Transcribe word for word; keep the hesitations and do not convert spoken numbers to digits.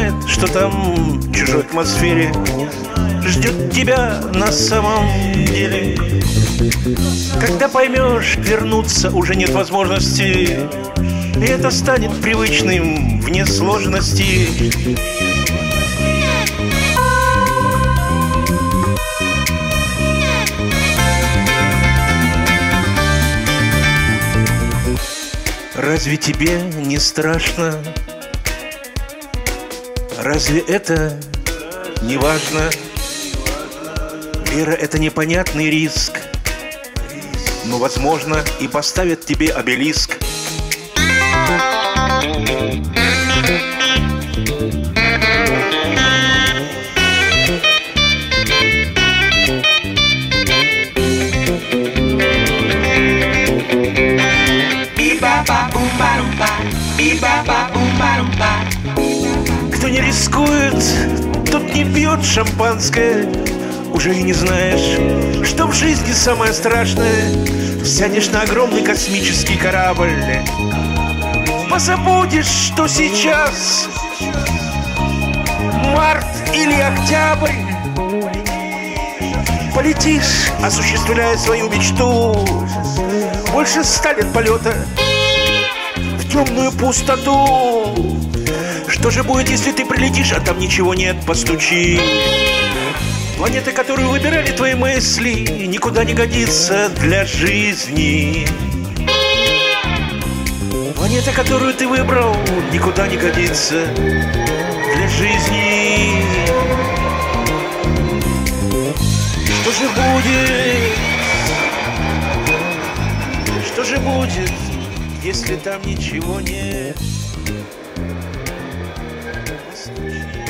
знает, что там в чужой атмосфере ждет тебя на самом деле. Когда поймешь, вернуться уже нет возможности, и это станет привычным вне сложности. Разве тебе не страшно? Разве это не важно? Вера — это непонятный риск, но, возможно, и поставят тебе обелиск. Кто не рискует, тот не пьет шампанское. Уже и не знаешь, что в жизни самое страшное. Сядешь на огромный космический корабль, позабудешь, что сейчас март или октябрь. Полетишь, осуществляя свою мечту. Больше ста лет полета в темную пустоту. Что же будет, если ты прилетишь, а там ничего нет? Постучи. Планета, которую выбирали твои мысли, никуда не годится для жизни. Планета, которую ты выбрал, никуда не годится для жизни. Что же будет? Что же будет, если там ничего нет? Постучи.